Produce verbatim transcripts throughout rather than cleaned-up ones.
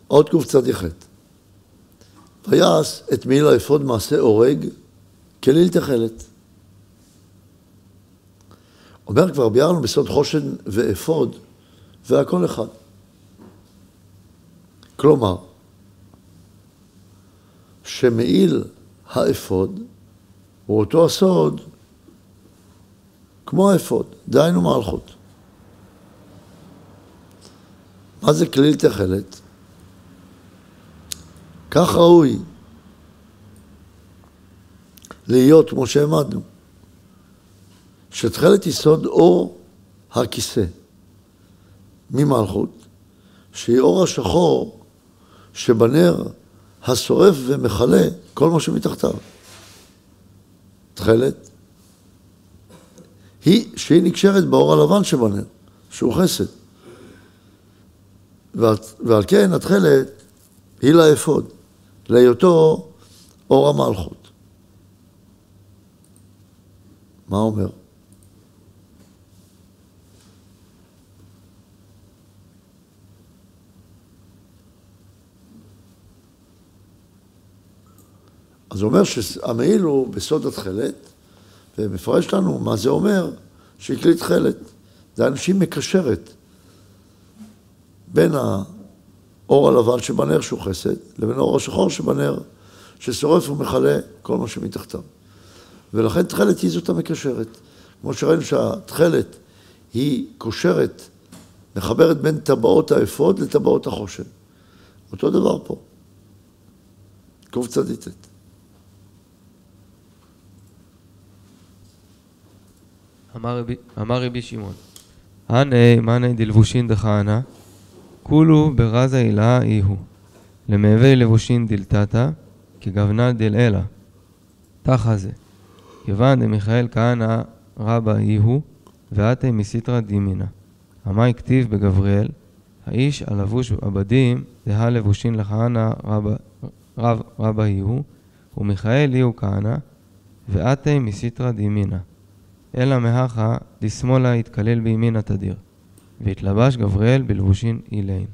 עוד קוף צדיח. ויעש את מעיל האפוד מעשה אורג, כליל תכלת. אומר כבר ביארנו בסוד חושן ואפוד, והכל אחד. כלומר, שמעיל האפוד הוא אותו הסוד כמו האפוד, דהיינו מלכות. מה זה כליל תכלת? כך ראוי להיות כמו שהעמדנו, שתכלת יסוד אור הכיסא ממלכות, שהיא אור השחור שבנר השורף ומחלה כל מה שמתחתיו. תכלת היא שהיא נקשרת באור הלבן שבנר, שהוא חסד. ועל, ועל כן התכלת היא לאפוד, להיותו אור המלכות. מה אומר? אז הוא אומר שהמעיל הוא בסוד התכלת, ומפרש לנו מה זה אומר שהיא כלי תכלת. זה אנשים מקשרת בין האור הלבן שבנר שהוא חסד, לבין האור השחור שבנר ששורף ומחלה כל מה שמתחתיו. ולכן תכלת היא זאת המקשרת. כמו שראינו שהתכלת היא קושרת, מחברת בין טבעות האפוד לטבעות החושן. אותו דבר פה. קוף צדיתת. אמר רבי, אמר רבי שמעון, הנה מנה דלבושין דכהנא, כולו ברזה אילה איהו, למהווה לבושין דלתתא, כגוונה דלאלה. תחה זה, כיוון דמיכאל כהנא רבא איהו, ואתי מסיתרא דימינא. המה הכתיב בגבריאל, האיש הלבוש עבדים, דהה לבושין לכהנא רבא, רב, רבא איהו, ומיכאל איהו כהנא, ואתי מסיתרא דימינא. אלא מהכה לשמאלה התקלל בימין התדיר, והתלבש גבריאל בלבושין אילין.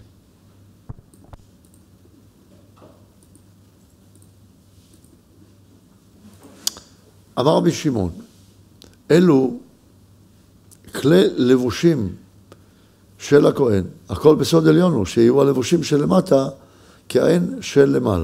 אמר רבי שמעון, אלו כלי לבושים של הכהן, הכל בסוד עליון הוא, שיהיו הלבושים של למטה כעין של למעלה.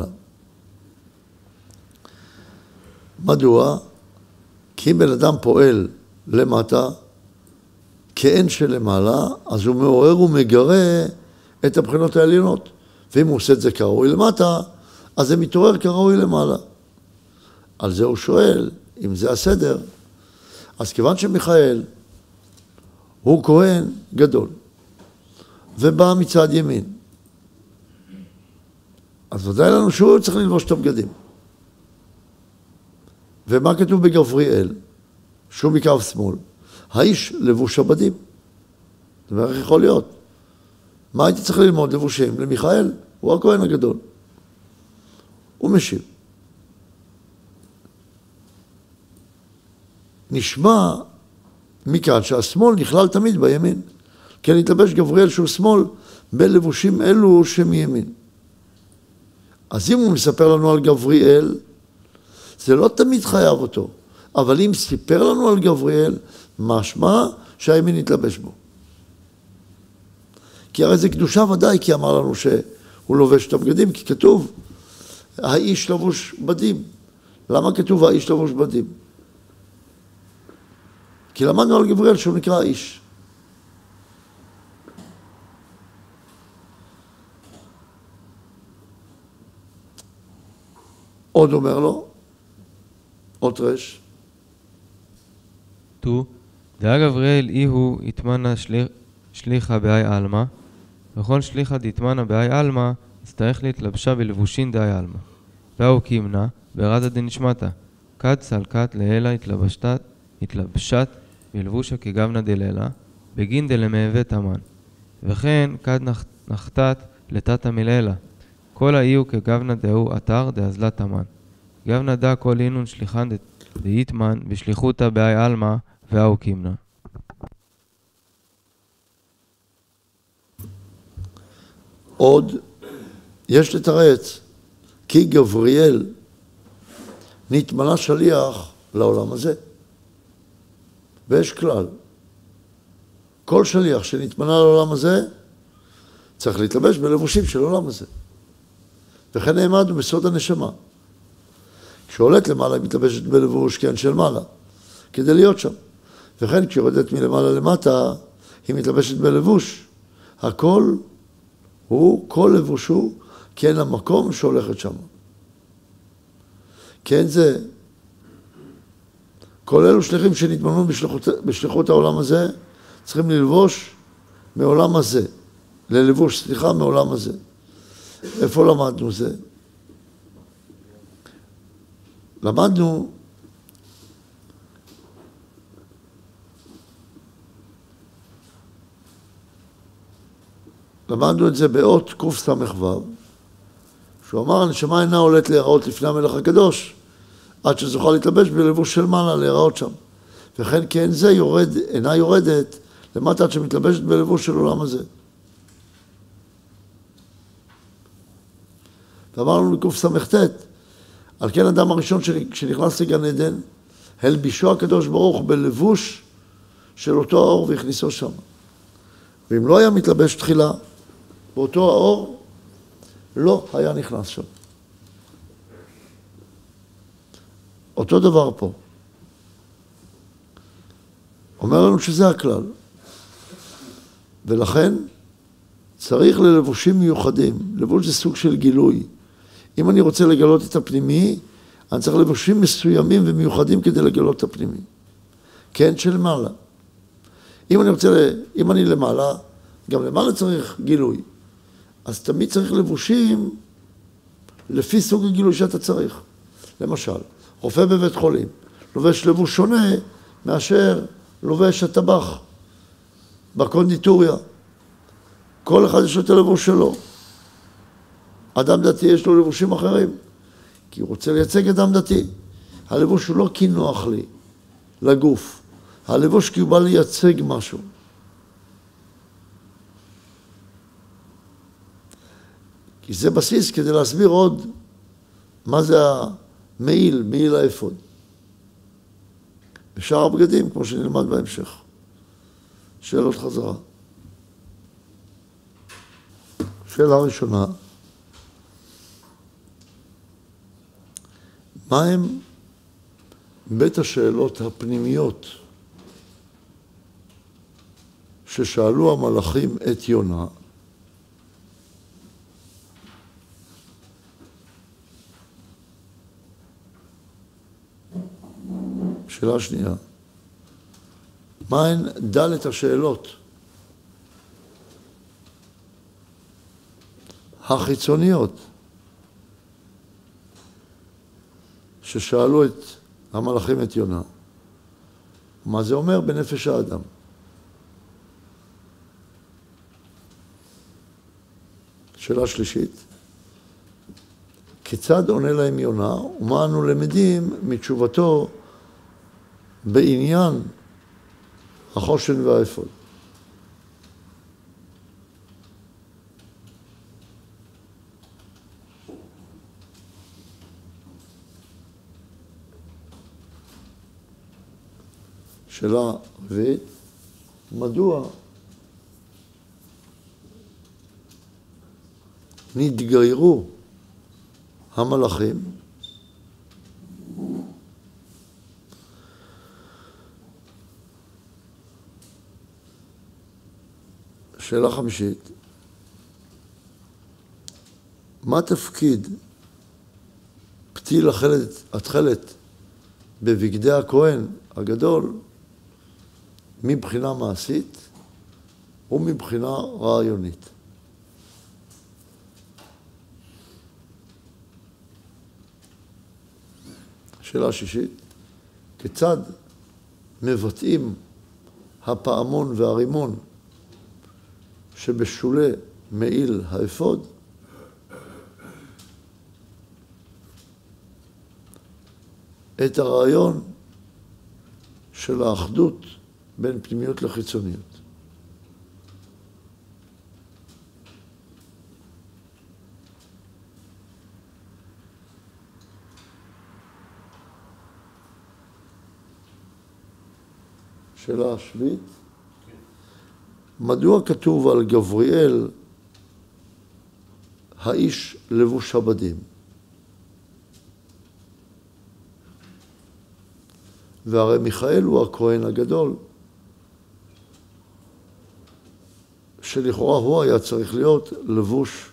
מדוע? כי אם בן אדם פועל למטה, כעין של למעלה, אז הוא מעורר ומגרה את הבחינות העליונות. ואם הוא עושה את זה כראוי למטה, אז זה מתעורר כראוי למעלה. על זה הוא שואל, אם זה הסדר, אז כיוון שמיכאל הוא כהן גדול, ובא מצד ימין, אז ודאי לנו שהוא צריך ללבוש את הבגדים. ומה כתוב בגבריאל? שהוא מקו שמאל. האיש לבוש הבדים. זאת אומרת, איך יכול להיות? מה הייתי צריך ללמוד לבושים? למיכאל, הוא הכהן הגדול. הוא משיב. נשמע מכאן שהשמאל נכלל תמיד בימין. כן, התלבש גבריאל שהוא שמאל בלבושים אלו שמימין. אז אם הוא מספר לנו על גבריאל, זה לא תמיד חייב אותו. אבל אם סיפר לנו על גבריאל, משמע שהימין יתלבש בו. כי הרי זה קדושה ודאי, כי אמר לנו שהוא לובש את הבגדים, כי כתוב, האיש לבוש בדים. למה כתוב האיש לבוש בדים? כי למדנו על גבריאל שהוא נקרא האיש. עוד אומר לו, עוד רש. תו, דאה גבריאל איהו יתמנה שליח, שליחה באי אלמה, וכל שליחה דתמנה באי אלמה, יצטרך להתלבשה בלבושין דאי אלמה. באו קימנה, ברזה דנשמתה, כד סלקת לאלה התלבשת, התלבשת בלבושה כגבנה דלילה, בגין דלמהווה תמן. וכן כד נחתת לתתה מלילה, כל האיהו כגבנה דהו אתר דאזלת תמן. גבנה דה כל אינון שליחן דאיתמן בשליחותה באי אלמה ואו קימנה. עוד יש לתרץ, כי גבריאל נתמנה שליח לעולם הזה. ויש כלל. כל שליח שנתמנה לעולם הזה, צריך להתלבש בלבושים של העולם הזה. וכן נעמדנו בסוד הנשמה. כשעולת למעלה היא מתלבשת בלבוש כן של מעלה, כדי להיות שם. וכן כשיורדת מלמעלה למטה, היא מתלבשת בלבוש. הכל הוא, כל לבוש הוא, כן המקום שהולכת שם. כן זה, כל אלו שליחים שנתמנו בשליחות, בשליחות העולם הזה, צריכים ללבוש מעולם הזה. ללבוש, סליחה, מעולם הזה. איפה למדנו זה? למדנו למדנו את זה באות קוף סמ"ו, שהוא אמר, הנשמה אינה עולת להיראות לפני המלך הקדוש, עד שזוכה להתלבש בלבוש של מעלה להיראות שם. וכן כן זה יורד, אינה יורדת למטה עד שמתלבשת בלבוש של עולם הזה. ואמרנו לקוף סמ"ט, על כן אדם הראשון שנכנס לגן עדן, הלבישו הקדוש ברוך בלבוש של אותו האור והכניסו שם. ואם לא היה מתלבש תחילה, באותו האור לא היה נכנס שם. אותו דבר פה. אומר לנו שזה הכלל. ולכן צריך ללבושים מיוחדים. לבוש זה סוג של גילוי. אם אני רוצה לגלות את הפנימי, אני צריך לבושים מסוימים ומיוחדים כדי לגלות את הפנימי. כן של מעלה. אם אני רוצה, אם אני למעלה, גם למעלה צריך גילוי. אז תמיד צריך לבושים לפי סוג הגילוי שאתה צריך. למשל, רופא בבית חולים, לובש לבוש שונה מאשר לובש הטבח בקונדיטוריה. כל אחד יש לו את הלבוש שלו. אדם דתי יש לו לבושים אחרים, כי הוא רוצה לייצג אדם דתי. הלבוש הוא לא כי נוח לי, לגוף. הלבוש כי הוא בא לייצג משהו. כי זה בסיס כדי להסביר עוד מה זה המעיל, מעיל האפוד. בשאר הבגדים, כמו שנלמד בהמשך. שאלות חזרה. שאלה ראשונה, מה הם בית השאלות הפנימיות ששאלו המלאכים את יונה? שאלה שנייה, מה הן דלת השאלות החיצוניות ששאלו את המלאכים את יונה? מה זה אומר בנפש האדם? שאלה שלישית, כיצד עונה להם יונה ומה אנו למדים מתשובתו בעניין החושן והאפוד? שאלה רביעית, מדוע נתגיירו המלאכים שאלה חמישית, מה תפקיד פתיל התכלת בבגדי הכהן הגדול מבחינה מעשית ומבחינה רעיונית? שאלה שישית, כיצד מבטאים הפעמון והרימון שבשולי מעיל האפוד את הרעיון של האחדות בין פנימיות לחיצוניות? שאלה השביעית. מדוע כתוב על גבריאל האיש לבוש הבדים? והרי מיכאל הוא הכהן הגדול, שלכאורה הוא היה צריך להיות לבוש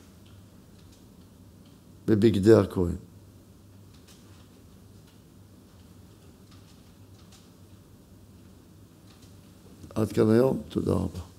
בבגדי הכהן. עד כאן היום, תודה רבה.